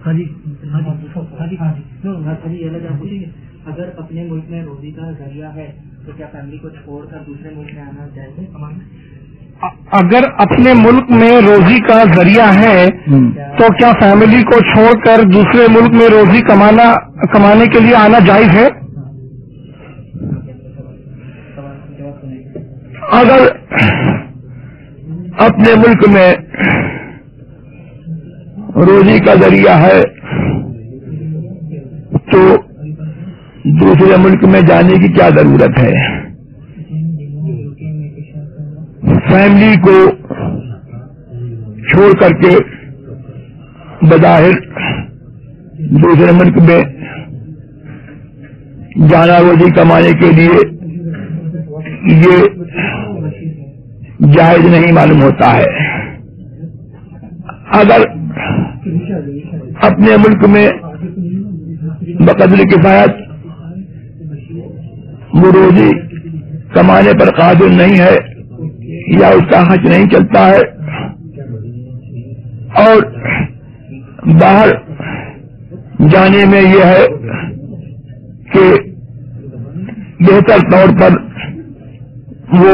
اگر اپنے ملک میں روزی کا ذریعہ ہے تو کیا فیملی کو چھوڑ کر دوسرے ملک میں آنا جائز ہے؟ اگر اپنے ملک میں روزی کا ذریعہ ہے تو کیا فیملی کو چھوڑ کر دوسرے ملک میں روزی کمانے کے لیے آنا جائز ہے؟ اگر اپنے ملک میں روزی کا ذریعہ ہے تو دوسرے ملک میں جانے کی کیا ضرورت ہے؟ فیملی کو چھوڑ کر کے بظاہر دوسرے ملک میں جانا روزی کمانے کے لیے یہ جائز نہیں معلوم ہوتا ہے. اگر اپنے ملک میں بقدر کفایت وہ روزی کمانے پر قادر نہیں ہے یا اس کا حج نہیں چلتا ہے اور باہر جانے میں یہ ہے کہ بہتر طور پر وہ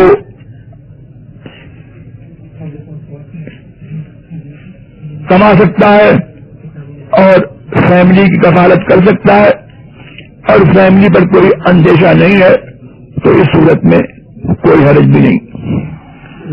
کما سکتا ہے اور فیملی کی کفالت کر سکتا ہے اور فیملی پر کوئی اندیشہ نہیں ہے تو اس صورت میں کوئی حرج بھی نہیں.